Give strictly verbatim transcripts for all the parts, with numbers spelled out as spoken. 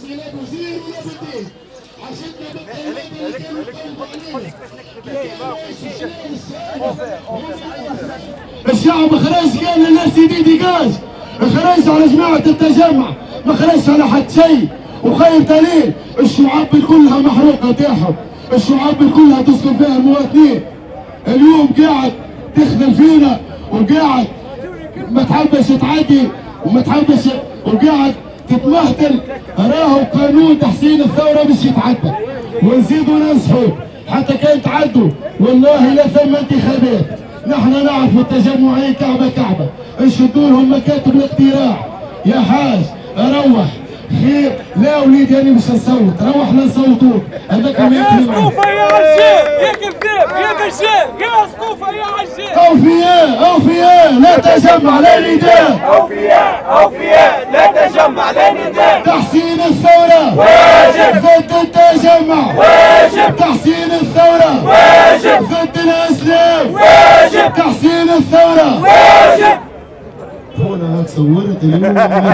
الشعب خرج قال للناس دي ديجاج، خرج على جماعة التجمع، ما خرجش على حد شيء. وخير دليل الشعاب كلها محروقة تاعهم، الشعاب كلها تسكن فيها المواطنين. اليوم قاعد تخذل فينا وقاعد ما تحبش تعدي وما تحبش وقاعد تتمهدل. راهو قانون تحسين الثورة مش يتعدى، ونزيدوا ننصحوا حتى كان تعدوا والله لا ثم انتخابات. نحن نعرف التجمعين كعبة كعبة، نشدوا لهم مكاتب الاقتراع. يا حاج روح خير، لا وليدي انا مش نصوت، روح لا نصوتوك. هذاك ما يا اسطوفه يا عجال يا كذاب يا دجال يا اسطوفه يا عجال. اوفياء اوفياء لا تجمع لا نداء، اوفياء اوفياء لا تجمع لا نداء. تحسين الثورة واجب ضد التجمع، واجب تحسين الثورة واجب ضد الاسلام، واجب تحسين الثورة واجب. هنا صورت اليوم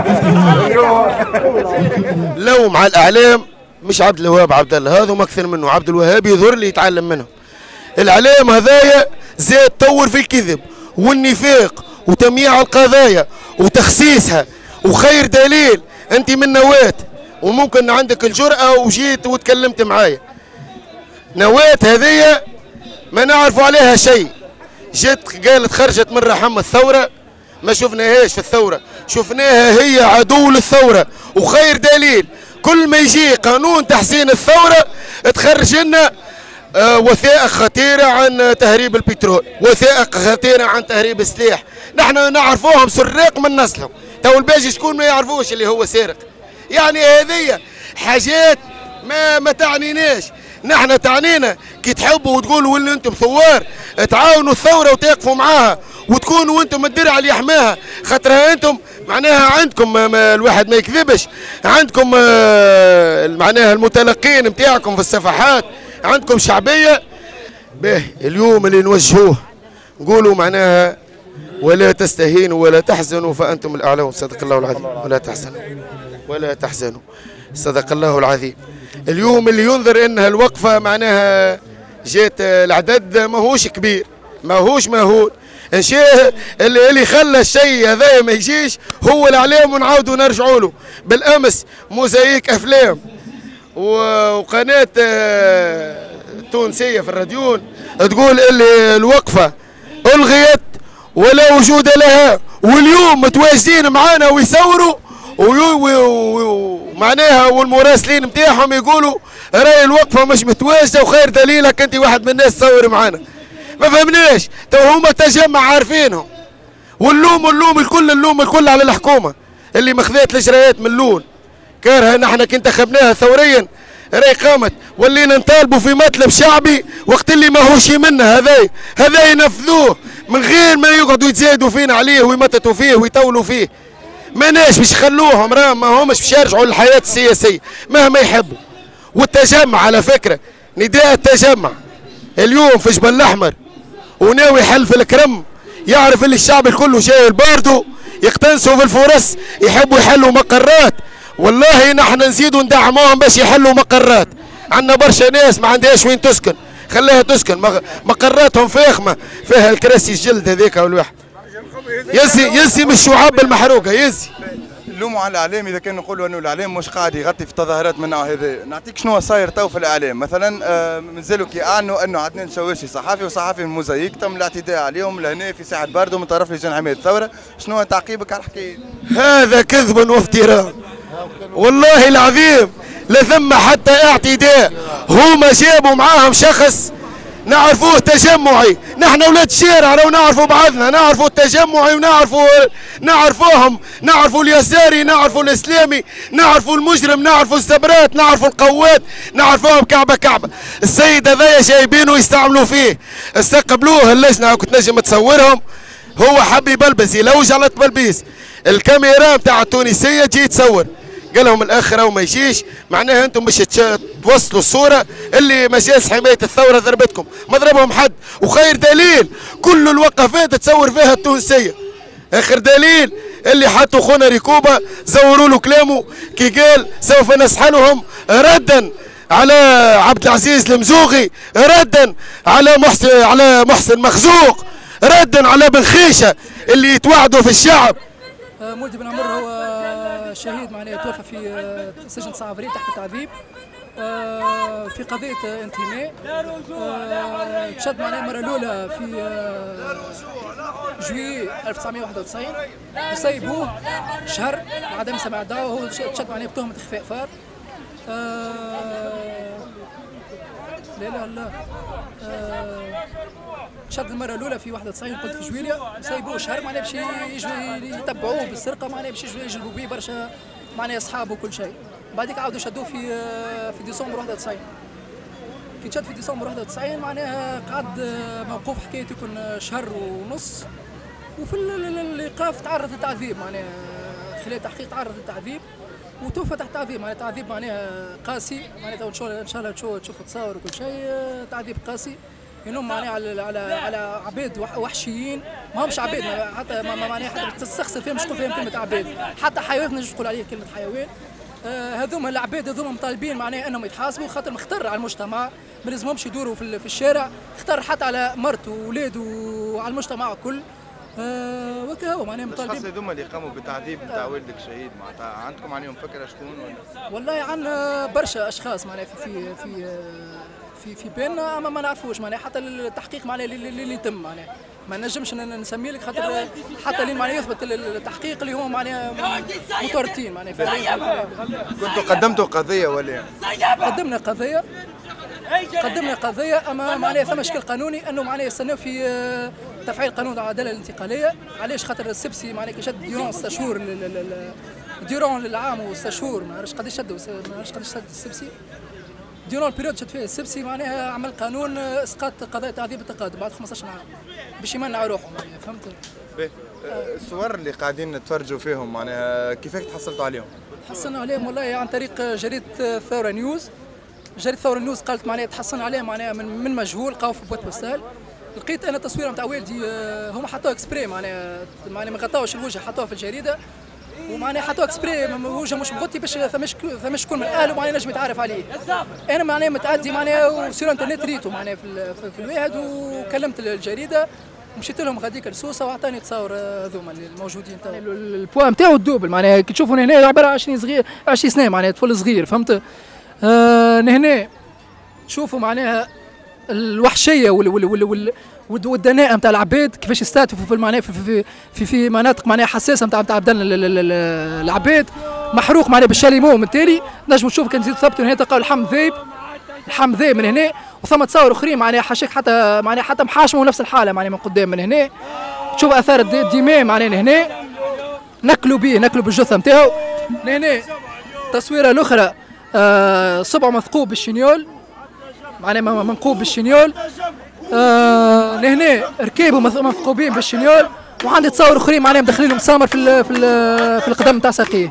لوم على الاعلام مش عبد الوهاب عبد الله، هذا اكثر منه. عبد الوهاب يظهر لي يتعلم منهم. الاعلام هذايا زاد طور في الكذب والنفاق وتمييع القضايا وتخسيسها. وخير دليل انت من نواة، وممكن عندك الجرأة وجيت وتكلمت معايا. نواة هذيا ما نعرفوا عليها شيء، جت قالت خرجت من رحم الثورة، ما شفناهاش في الثورة، شفناها هي عدو للثورة. وخير دليل كل ما يجي قانون تحسين الثورة تخرج لنا آه وثائق خطيرة عن تهريب البترول، وثائق خطيرة عن تهريب السلاح. نحن نعرفوهم سراق من نسلهم، تو الباقي شكون ما يعرفوش اللي هو سارق. يعني هذه حاجات ما ما تعنيناش. نحن تعنينا كي تحبوا وتقولوا اللي انتم ثوار تعاونوا الثوره وتقفوا معاها وتكونوا انتم الدرع اللي يحماها، خاطرها انتم معناها عندكم ما الواحد ما يكذبش، عندكم معناها المتلقين نتاعكم في الصفحات عندكم شعبيه. به اليوم اللي نوجهوه نقولوا معناها ولا تستهينوا ولا تحزنوا فانتم الاعلون. صدق الله العظيم. ولا تحزنوا ولا تحزنوا، صدق الله العظيم. اليوم اللي ينظر انها الوقفه معناها جات العدد ماهوش كبير، ماهوش مهول. الشيء اللي اللي خلى الشيء هذا ما يجيش هو الاعلام، ونعاودوا نرجعوا له. بالامس موزايك افلام وقناه تونسيه في الراديون تقول اللي الوقفه الغيت ولا وجود لها، واليوم متواجدين معانا ويصوروا ومعناها والمراسلين نتاعهم يقولوا راي الوقفه مش متواجده. وخير دليلك انت واحد من الناس تصور معانا. ما فهمناش، تو هما تجمع عارفينهم، واللوم اللوم الكل اللوم الكل على الحكومه اللي مخذات الاجراءات من اللون كارها. نحن كي انتخبناها ثوريا راي قامت، ولينا نطالبوا في مطلب شعبي وقت اللي ماهوش منا. هذا هذا ينفذوه من غير ما يقعدوا يتزايدوا فينا عليه ويمططوا فيه ويطولوا فيه. ماناش باش يخلوهم، راه ما همش باش يرجعوا للحياه السياسيه مهما يحبوا. والتجمع على فكره نداء التجمع اليوم في جبل الاحمر وناوي يحل في الكرم، يعرف اللي الشعب الكل جاي الباردو يقتنسوا في الفرص يحبوا يحلوا مقرات. والله نحن نزيدوا ندعموهم باش يحلوا مقرات. عندنا برشا ناس ما عندهاش وين تسكن، خليها تسكن، مقراتهم فاخمه فيها الكراسي الجلد هذيك والواحد يزي يزي من الشعاب المحروقه يزي. نلوموا على الاعلام اذا كان نقولوا انه الاعلام مش قاعد يغطي في تظاهرات من النوع هذا. نعطيك شنو صاير تو في الاعلام. مثلا آه مازالوا كي اعلنوا انه عدنان شواشي صحافي وصحافي من موزايك تم الاعتداء عليهم لهنا في ساحه باردو من طرف لجان حمايه الثوره. شنو تعقيبك على الحكايه؟ هذا كذب وافتراء والله العظيم، لا ثم حتى اعتداء. هما جابوا معاهم شخص نعرفوه تجمعي، نحن ولاد الشارع لو نعرفوا بعضنا، نعرفوا التجمعي ونعرفوا نعرفوهم، نعرفوا اليساري، نعرفوا الاسلامي، نعرفوا المجرم، نعرفوا السبرات، نعرفوا القوات، نعرفوهم كعبه كعبه. السيد هذايا جايبينه يستعملوا فيه، استقبلوه اللجنه كنت نجم تصورهم. هو حب يبلبس يلوج على التبلبيس، الكاميرا نتاع التونسيه تجي تصور، قال لهم الاخر وما يجيش، معناها انتم باش توصلوا الصوره اللي مجالس حمايه الثوره ضربتكم، ما ضربهم حد. وخير دليل كل الوقفات تصور فيها التونسيه. اخر دليل اللي حطوا خونا ريكوبا زوروا له كلامه كي قال سوف نسحلهم ردا على عبد العزيز المزوغي، ردا على محسن على محسن مخزوق، ردا على بن خيشه اللي يتوعدوا في الشعب. مولدي بن عمر هو شهيد معناه توفى في سجن صعبري تحت التعذيب في قضية انتماء. تشد معناه المرة الأولى في جويي ألف وتسعمائة وواحد وتسعين وسيبوه شهر بعدم سماع الدعوة. هو تشد معناه بتهمة إخفاء فار. لا لا لا شد المرة الأولى في واحد وتسعين قلت في جويليا وسيبوه شهر معناه باش يجوا يتبعوه بالسرقة معناه باش يجوا يجلبوا بيه برشا معناه أصحابه وكل شيء. بعديك عاودوا شدوه في في ديسمبر واحد وتسعين. كي تشد في ديسمبر واحد وتسعين معناها قعد موقوف حكايته يكون شهر ونص، وفي الايقاف تعرض للتعذيب معناها خلال تحقيق تعرض للتعذيب وتوفى تحت تعذيب معناها تعذيب معناها قاسي معناها ان شاء الله ان شاء الله تشوف تشوف تصاور وكل شيء. تعذيب قاسي ينوم معناها على على على عباد وحشيين ما همش عباد حتى معناها حتى تستخسر فيهم مش تقول فيهم كلمه عباد، حتى حيوان ما تقول عليه كلمه حيوان. آه هذوما العباد هذوما مطالبين معناها انهم يتحاسبوا خاطر مختر على المجتمع، ما لازمهمش يدوروا في, في الشارع، اختار حتى على مرته وولاده وعلى المجتمع الكل. آه وكا هو معناها مطالبين. الاشخاص هذوما اللي قاموا بالتعذيب نتاع والدك شهيد معناتها عندكم عليهم فكره شكون ولا؟ والله عندنا برشا اشخاص معناها في في في في في بالنا اما ما نعرفوش معناها حتى التحقيق معناها اللي, اللي يتم معناها ما نجمش نسمي لك خاطر حتى لين معناها يثبت التحقيق اللي هو معناها متورطين معناها. كنتوا قدمتوا قضيه ولا؟ قدمنا قضيه قدمنا قضيه اما معناها ثم اشكال قانوني انه معناها يستناو في تفعيل قانون العداله الانتقاليه. علاش؟ خاطر السبسي معناها كي شد ديورون ست شهور ديورون للعام وست شهور ما عرفتش قداش شدوا ما عرفتش قداش شد السبسي ديورون البيريود شد فيه السبسي معناها عمل قانون اسقاط قضايا تعذيب التقادم بعد خمسطاش عام باش يمنع روحهم معناها. فهمت؟ باهي الصور اللي قاعدين نتفرجوا فيهم معناها كيفاش تحصلتوا عليهم؟ تحصلنا عليهم والله عن طريق جريده ثوره نيوز. جريده ثوره نيوز قالت معناها تحصلنا عليهم معناها من, من مجهول لقاو في بوت بوستال. لقيت انا تصويره نتاع والدي هما حطوها اكسبري معناها معناها ما غطاوش الوجه حطوها في الجريده ومعناها حطوها اكسبري وجهه مش مغطي باش ثماش ثماش شكون من اهله معناها نجم يتعرف عليه. انا معناها متعدي معناها وسير انترنت ريتو معناها في, في الواحد وكلمت الجريده مشيت لهم غاديك لسوسه واعطاني تصاور هذوما الموجودين تو. البوا نتاعو الدوبل معناها كي تشوفوا هنا عباره عشرين صغير عشرين سنه معناها طفل صغير. فهمت؟ آه هنا تشوفوا معناها الوحشيه وال وال وال وال والدناءه نتاع العباد كيفاش يستهدفوا في معناها في, في في في مناطق معناها حساسه نتاع نتاع العباد محروق معناها بالشاليمو. من التالي نجموا تشوفوا كان تزيد ثبتوا هنا تلقاو اللحم ذايب اللحم ذايب من هنا وثم تصاور اخرين معناها حاشاك حتى معناها حتى محاشمه نفس الحاله معناها من قدام من هنا تشوف اثار الدماء معناها هنا ناكلوا به ناكلوا بالجثه نتاعو. هنا التصويره الاخرى آه صبعه مثقوب بالشنيول معناها منقوب بالشنيول. آه لهنا ركابوا مثقوبين بالشنيول وعندي تصاور اخرين معناها مدخلين مسامر في ال في ال في القدم نتاع ساقيه.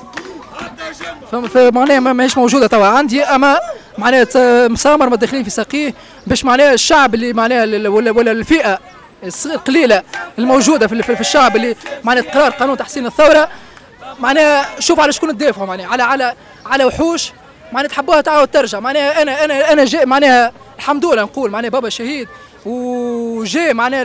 فمعناها ماهيش موجوده توا عندي اما معناها مسامر مدخلين في ساقيه باش معناها الشعب اللي معناها ولا ولا الفئه القليله الموجوده في, في الشعب اللي معناها قرار قانون تحسين الثوره معناها شوف على شكون تدافعوا معناها على على على وحوش معناها تحبوها تعاود ترجع. معناها انا انا انا جاي معناها الحمد لله نقول معناها بابا شهيد وجاي معناها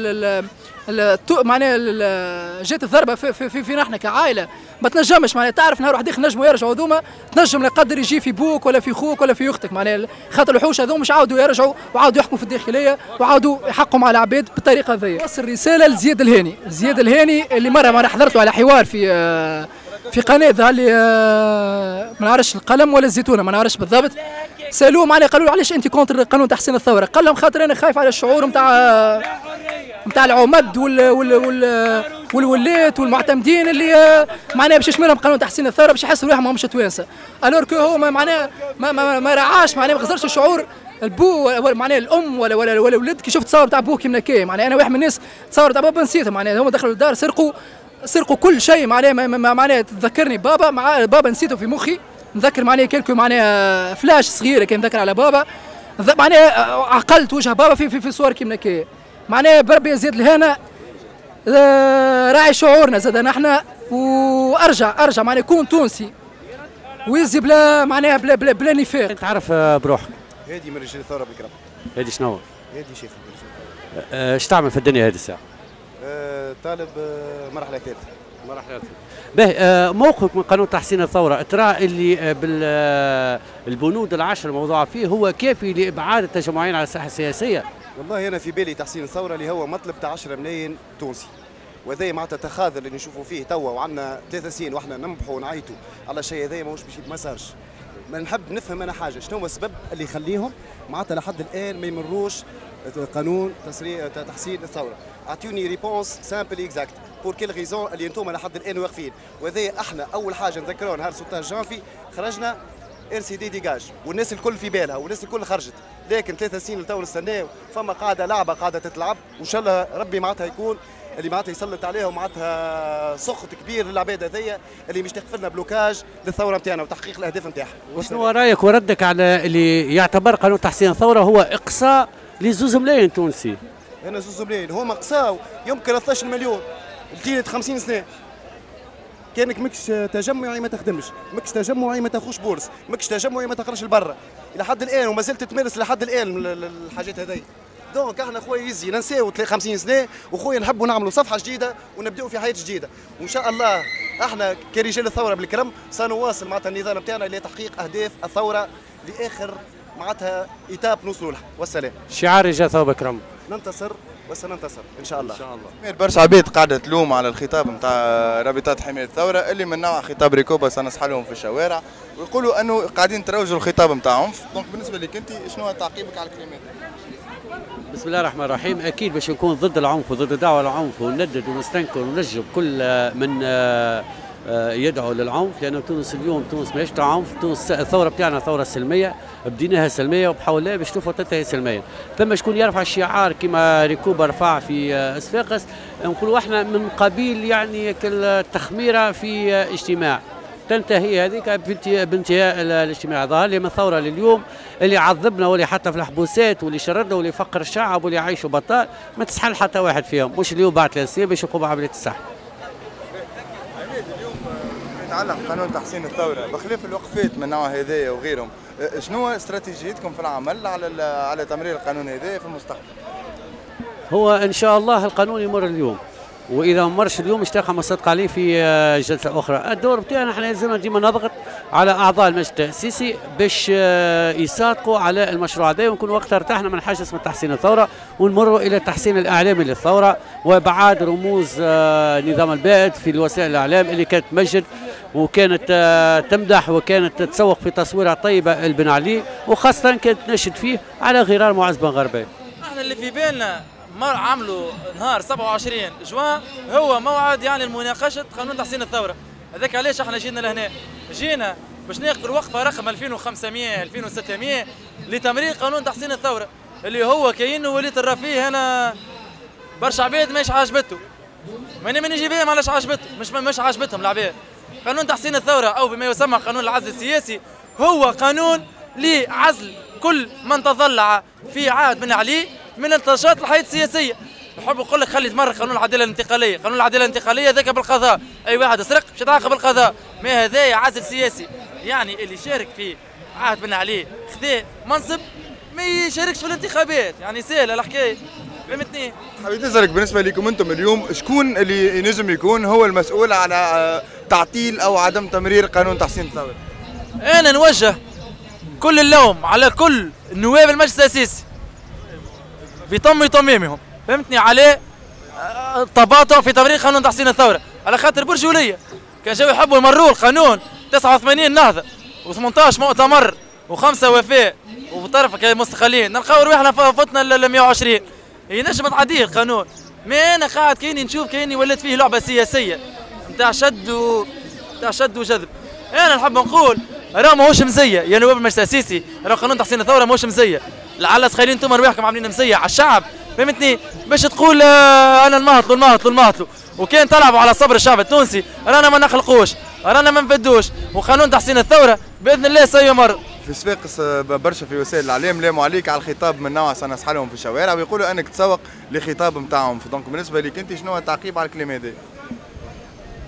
معناها جات الضربه في, في, في, في نحن كعائله ما تنجمش معناها تعرف نهار واحد نجموا يرجعوا هذوما تنجم لا قدر يجي في بوك ولا في خوك ولا في اختك معناها خاطر الوحوش هذوما مش عاودوا يرجعوا وعاودوا يحكموا في الداخليه وعاودوا يحقوا مع العباد بالطريقه هذيا. وصل رساله لزياد الهاني زياد الهاني اللي مره مره حضرته على حوار في في قناه اللي ما نعرفش القلم ولا الزيتونه ما نعرفش بالضبط سالوه معناها قالوا له علاش انت كونتر قانون تحسين الثوره؟ قال لهم خاطر انا خايف على الشعور نتاع نتاع العمد وال وال وال والولات والمعتمدين اللي معناها باش يشملهم قانون تحسين الثوره باش يحسوا روحهم ماهمش توانسه. الور كو هو معناها ما, ما, ما رعاش معناها ما غزرش شعور البو ولا معناها الام ولا ولا ولا الولد كي شفت تصاور تاع بوه كيما كي معناها انا واحد من الناس تصاور تاع بابا نسيتهم معناها هما دخلوا الدار سرقوا سرقوا كل شيء معناها معناها تذكرني بابا مع بابا نسيته في مخي نذكر معناها كلكو معناها فلاش صغيره كان نذكر على بابا معناها عقلت وجه بابا في في, في صور كيما كي معناها بربي زيد الهنا راعي شعورنا زاد نحن وارجع ارجع معناها يكون تونسي ويزي بلا معناها بلا بلا, بلا نفاق. انت عارف بروحك؟ هادي من رجال الثوره بالكرم. هادي شنو؟ هادي شيخ اش تعمل في الدنيا هذه الساعه؟ أه طالب أه مرحله ثالثه. مرحله ثالثه. باهي أه موقفك من قانون تحسين الثوره ترى اللي بالبنود العشر الموضوع فيه هو كافي لابعاد التجمعين على الساحه السياسيه؟ والله انا في بالي تحسين الثوره اللي هو مطلب تاع عشرة ملايين تونسي، وهذا معناتها تخاذل اللي نشوفوا فيه توا، وعندنا ثلاث سنين واحنا ننبحوا ونعيطوا على الشيء هذا ماهوش باش يتمسرش. ما نحب نفهم انا حاجه، شنو هو السبب اللي يخليهم معناتها لحد الان ما يمروش قانون تسريع تحسين الثوره؟ اعطوني ريبونس سامبل اكزاكت بور كيل ريزون اللي انتم لحد الان واقفين. وهذا احنا اول حاجه نذكروها نهار ستة عشر جانفي خرجنا ار سي دي ديجاج، والناس الكل في بالها والناس الكل خرجت، لكن ثلاث سنين تو نستناو، فما قاعده لعبه قاعده تتلعب، وان شاء الله ربي معناتها يكون اللي معناتها يسلط عليهم معناتها سخط كبير للعباد هذيا اللي مش تخفي لنا بلوكاج للثوره نتاعنا وتحقيق الاهداف نتاعها. وشنو رايك وردك على اللي يعتبر قانون تحسين الثوره هو اقصاء لزوز ملايين تونسي؟ انا زوز ملايين هما قصاو يمكن ثلاثة عشر مليون لتيلة خمسين سنه. كانك ماكش تجمعي ما تخدمش، ماكش تجمعي ما تاخوش بورس، ماكش تجمعي ما تخرجش لبرا، الى حد الان وما زلت تمارس لحد الان الحاجات هذي. دونك احنا خويا يزي ننساو خمسين سنه، وخويا نحبوا نعملوا صفحه جديده ونبداو في حياه جديده، وان شاء الله احنا كرجال الثوره بالكرم سنواصل معناتها النظام نتاعنا لتحقيق اهداف الثوره لاخر معناتها ايتاب نوصلوا لها. والسلام. شعار رجال الثوره بالكرم. ننتصر وسننتصر ان شاء الله. ان شاء الله. برشا عباد قاعده تلوم على الخطاب نتاع رابطات حمايه الثوره اللي من نوع خطاب ريكوبا سنسحى لهم في الشوارع، ويقولوا انه قاعدين تروجوا الخطاب نتاعهم. دونك بالنسبه لك انت شنو تعقيبك على الكلمات؟ بسم الله الرحمن الرحيم. اكيد باش نكون ضد العنف وضد الدعوه للعنف وندد ونستنكر ونجب كل من يدعو للعنف، لأن تونس اليوم تونس ماهيش تاع عنف، تونس الثورة بتاعنا ثورة سلمية، بديناها سلمية وبحول الله باش نشوفوا تنتهي سلميا. ثم شكون يرفع الشعار كما ريكوبا رفع في صفاقس، نقولوا احنا من قبيل يعني التخميرة في اجتماع، تنتهي هذيك بانتهاء الاجتماع. ظهر لي من الثورة لليوم اللي عذبنا واللي حتى في الحبوسات واللي شردنا واللي فقر الشعب واللي يعيشوا بطال ما تسحل حتى واحد فيهم، مش اليوم بعد ثلاث سنين باش يقوم بعملية السحل. يتعلق قانون تحسين الثوره بخلاف الوقفات من نوع هذايا وغيرهم، شنو استراتيجيتكم في العمل على على تمرير القانون هذايا في المستقبل؟ هو ان شاء الله القانون يمر اليوم، واذا ما مرش اليوم اشتاق ما صدق عليه في جلسه اخرى. الدور بتاعنا احنا لازمنا ديما نضغط على اعضاء المجلس التاسيسي باش يصادقوا على المشروع هذا، ونكون وقتها ارتحنا من حاجه اسمها تحسين الثوره، ونمروا الى التحسين الاعلامي للثوره وابعاد رموز نظام البائد في الوسائل الاعلام اللي كانت تمجد وكانت تمدح وكانت تسوق في تصويرها طيبه البن علي، وخاصه كانت تنشد فيه على غرار معز بن غربي. احنا اللي في بالنا عملوا نهار سبعة وعشرين جوان هو موعد يعني لمناقشه قانون تحسين الثوره. هذاك علاش احنا جينا لهنا، جينا باش ناخذ الوقفه رقم ألفين وخمسمائة ألفين وستمائة لتمرير قانون تحسين الثوره اللي هو كاين وليت نرى فيه انا برشا عباد ماهيش عاجبته، ماني من نجي بهم علاش عاجبته، مش مش عاجبتهم العباد. قانون تحسين الثوره او بما يسمى قانون العزل السياسي هو قانون لعزل كل من تضلع في عهد بن علي من النشاط الحياه السياسيه. نحب نقول لك خلي تمر قانون العداله الانتقاليه، قانون العداله الانتقاليه ذاك بالقضاء، اي واحد سرق باش يتعاقب بالقضاء، ما هذايا عزل سياسي، يعني اللي شارك في عهد بن علي خذا منصب ما يشاركش في الانتخابات، يعني سهله الحكايه، فهمتني؟ حبيت نسألك بالنسبه لكم انتم اليوم شكون اللي ينجم يكون هو المسؤول على تعطيل او عدم تمرير قانون تحسين الثوره؟ انا نوجه كل اللوم على كل نواب المجلس التاسيسي بطم طميمهم، فهمتني، على تباطؤ في تمرير قانون تحسين الثوره، على خاطر برجوليه. كان جاوا يحبوا يمروا القانون تسعة وثمانين نهضه وثمانية مؤتمر وخمسه وفاء وطرف مستقلين، نلقاو رواحنا فتنا ل مئة وعشرين، ينجم تعديه القانون. ما انا قاعد كايني نشوف كايني ولات فيه لعبه سياسيه نتاع شد و نتاع شد وجذب. انا نحب نقول راه ماهوش مزيه يا نواب المجلس التاسيسي، راه قانون تحسين الثوره ماهوش مزيه، لعل خلينا انتم رواحكم عاملين مزيه على الشعب، فهمتني، باش تقول آه انا المهطلو المهطلو المهطلو، وكان تلعبوا على صبر الشعب التونسي رانا ما نخلقوش، رانا ما نفدوش، وقانون تحسين الثوره باذن الله سيمر. في صفاقس برشا في وسائل الاعلام لاموا عليك على الخطاب من نوع سنسحى لهم في الشوارع ويقولوا انك تسوق لخطاب نتاعهم، دونك بالنسبه لك انت شنو التعقيب على الكلام هذا؟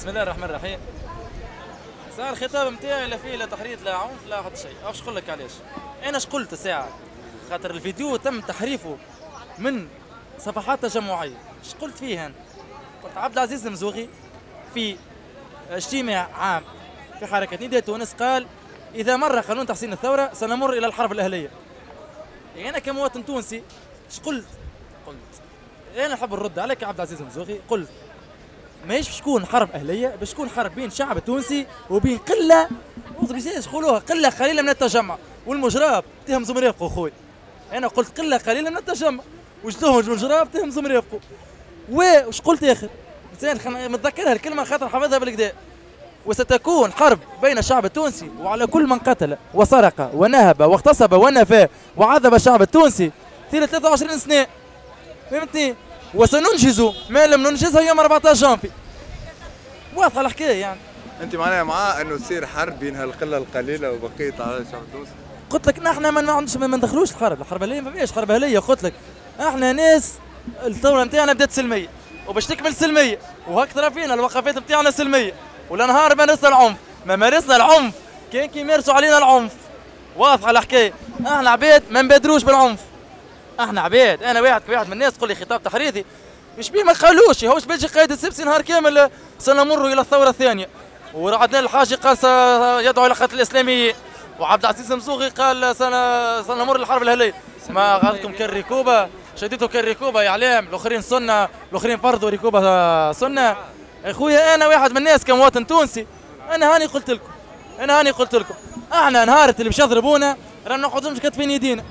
بسم الله الرحمن الرحيم. صار الخطاب نتاعي لا فيه لا تحريض لا عنف لا حتى شيء، باش نقول لك علاش. انا اش قلت ساعه؟ خاطر الفيديو تم تحريفه من صفحات تجمعيه، اش قلت فيه انا؟ قلت عبد العزيز المزوغي في اجتماع عام في حركه نداء تونس قال اذا مر قانون تحسين الثوره سنمر الى الحرب الاهليه. يعني انا كمواطن تونسي اش قلت؟ قلت انا نحب نرد عليك يا عبد العزيز المزوغي، قلت ماهيش باش تكون حرب اهليه، باش تكون حرب بين الشعب التونسي وبين قله باش يقولوها قله قليله من التجمع، والمجراب تهمزوا من رفقه خويا. انا قلت قله قليله من التجمع وجدوهم المجراب تهمزوا من رفقه. وش قلت اخر؟ متذكرها الكلمه خاطر حافظها بالكدا. وستكون حرب بين الشعب التونسي وعلى كل من قتل وسرق ونهب واغتصب ونفى وعذب الشعب التونسي طيله ثلاثة وعشرين سنه. فهمتني؟ وسننجز ما لم ننجزه يوم أربعة عشر جانفي. واضحه الحكايه يعني. انت معناها مع انه تصير حرب بين هالقله القليله وبقيه على الشعب التونسي؟ قلت لك نحن ما نعرفش ما ندخلوش الحرب، الحرب الاهليه ما فيهاش حرب اهليه. قلت لك احنا ناس الثوره نتاعنا بدات سلميه وباش تكمل سلميه، وهكثر فينا الوقفات نتاعنا سلميه، ولا نهار مارسنا العنف، ما مارسنا العنف كان كي يمارسوا علينا العنف. واضحه الحكايه، احنا عباد ما نبادروش بالعنف. احنا عباد، انا واحد واحد من الناس تقول لي خطاب تحريضي مش بيه ما قالوش، هوش بيجي قائد السبسي نهار كامل سنمر الى الثوره الثانيه، وعدنان الحاجي قال سيدعو الى قتل الاسلاميين، وعبد العزيز المزوغي قال سنمر للحرب الاهليه. ما غلطكم كالركوبه، شديتوا كالركوبه يا اعلام، الاخرين سنه، الاخرين فرضوا ركوبه سنه. اخويا انا واحد من الناس كمواطن تونسي، انا هاني قلت لكم، انا هاني قلت لكم، احنا نهار اللي باش يضربونا رانا نقعدوا كاتفين يدينا.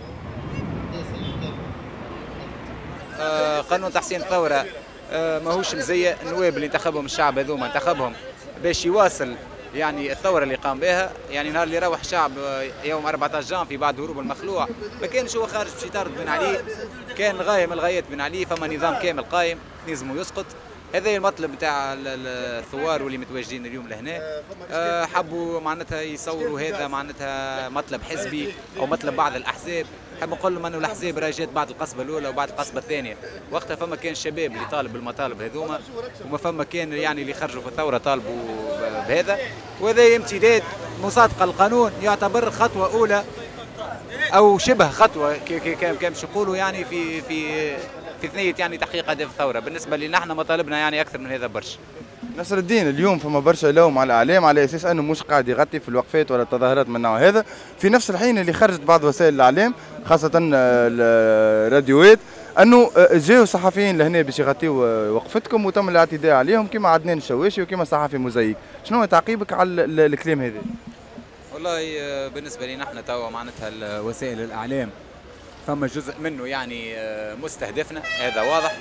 آه قانون تحسين الثوره آه ماهوش مزية. النواب اللي انتخبهم الشعب هذوما انتخبهم باش يواصل يعني الثوره اللي قام بها. يعني نهار اللي روح الشعب يوم أربعة عشر جانفي بعد هروب المخلوع ما كانش هو خارج باش يطرد بن علي، كان غايه من الغايات بن علي، فما نظام كامل قايم لازمه يسقط. هذا المطلب نتاع الثوار واللي متواجدين اليوم لهنا. أه حبوا معناتها يصوروا هذا معناتها مطلب حزبي او مطلب بعض الاحزاب. حاب نقول لهم انه الاحزاب راهي جات بعد القصبه الاولى وبعد القصبه الثانيه، وقتها فما كان الشباب اللي طالب بالمطالب هذوما، وما فما كان يعني اللي خرجوا في الثوره طالبوا بهذا. وهذا امتداد مصادقه القانون يعتبر خطوه اولى او شبه خطوه كان كان باش يقولوا يعني في في في ثنيه يعني تحقيق اهداف الثوره. بالنسبه لنا احنا مطالبنا يعني اكثر من هذا برشا. نصر الدين اليوم فما برشا لوم على الاعلام على اساس انه مش قاعد يغطي في الوقفات ولا التظاهرات من النوع هذا، في نفس الحين اللي خرجت بعض وسائل الاعلام خاصه الراديوات انه جاوا صحفيين لهنا باش يغطيوا وقفتكم وتم الاعتداء عليهم كما عدنان الشواشي وكما صحفي موزايك. شنو تعقيبك على الكلام هذا؟ والله بالنسبه لنا احنا توا معناتها وسائل الاعلام فما جزء منه يعني مستهدفنا، هذا واضح.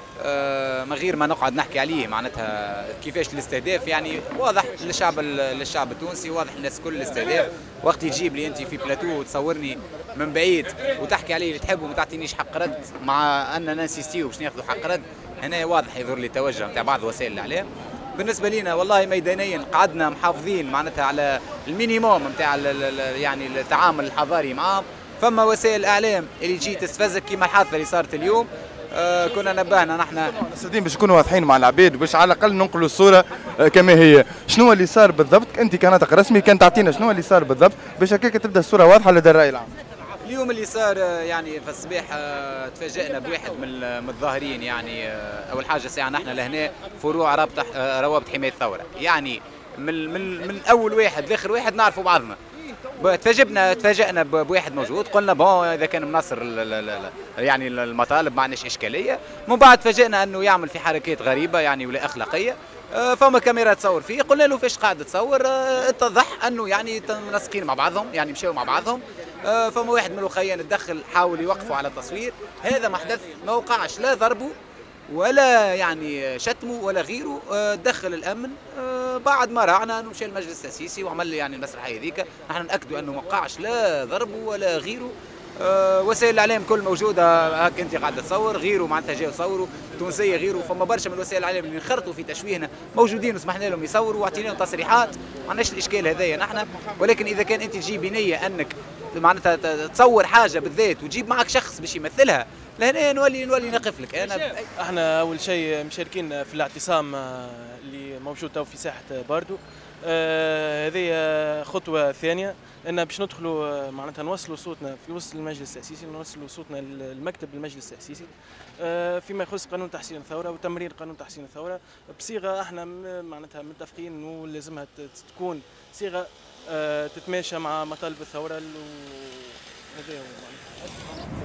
من غير ما نقعد نحكي عليه معناتها كيفاش الاستهداف يعني واضح للشعب للشعب التونسي، واضح للناس كل الاستهداف. وقت تجيب لي انت في بلاتو وتصورني من بعيد وتحكي علي اللي تحب وما تعطينيش حق رد، مع اننا نسيستيو باش ناخذوا حق رد، هنا واضح يظهر لي توجه نتاع بعض وسائل الاعلام. بالنسبه لنا والله ميدانيا قعدنا محافظين معناتها على المينيموم نتاع يعني التعامل الحضاري معاهم. فما وسائل اعلام اللي تجي تستفزك كيما الحادثه اللي صارت اليوم. آه كنا نبهنا نحن نصدين باش نكونوا واضحين مع العباد باش على الاقل ننقلوا الصوره آه كما هي. شنو اللي صار بالضبط؟ انت كناطق رسمي كان تعطينا شنو اللي صار بالضبط باش هكاك تبدا الصوره واضحه لدى الراي العام. اليوم اللي صار يعني في الصباح آه تفاجئنا بواحد من المتظاهرين. يعني آه اول حاجه ساعه نحن لهنا فروع رابطه آه روابط حمايه الثوره، يعني من من من اول واحد لاخر واحد نعرفوا بعضنا. تفاجئنا تفاجئنا بواحد موجود، قلنا بون اذا كان مناصر يعني المطالب ما عندناش اشكاليه. من بعد تفاجئنا انه يعمل في حركات غريبه يعني ولا اخلاقيه. فما كاميرا تصور فيه، قلنا له فاش قاعد تصور؟ اتضح انه يعني منسقين مع بعضهم، يعني مشاو مع بعضهم. فما واحد من الاخوين تدخل حاول يوقفوا على التصوير. هذا ما حدث، ما وقعش لا ضربه ولا يعني شتمه ولا غيره. دخل الامن بعد ما راعنا انه مشى المجلس التاسيسي وعمل يعني المسرحيه هذيك. نحن ناكدوا انه ما وقعش لا ضربه ولا غيره. أه وسائل الاعلام كل موجوده، هاك انت قاعده تصور، غيره معناتها جاوا يصوروا، تونسيه غيره. فما برشا من وسائل الاعلام اللي انخرطوا في تشويهنا موجودين وسمحنا لهم يصوروا واعطيناهم تصريحات. ما عندناش الاشكال هذايا نحن، ولكن اذا كان انت تجيب بنيه انك معناتها تصور حاجه بالذات وتجيب معك شخص باش يمثلها، لهنا نولي نولي نقف لك انا. احنا اول شيء مشاركين في الاعتصام اللي موجود تو في ساحه باردو. هذه آه خطوه ثانيه ان باش ندخلوا معناتها نوصلوا صوتنا في وسط المجلس التاسيسي، نوصلوا صوتنا للمكتب المجلس التاسيسي آه فيما يخص قانون تحسين الثوره وتمرير قانون تحسين الثوره بصيغه احنا معناتها متفقين انه لازمها تكون صيغه آه تتماشى مع مطالب الثوره. وهذا هو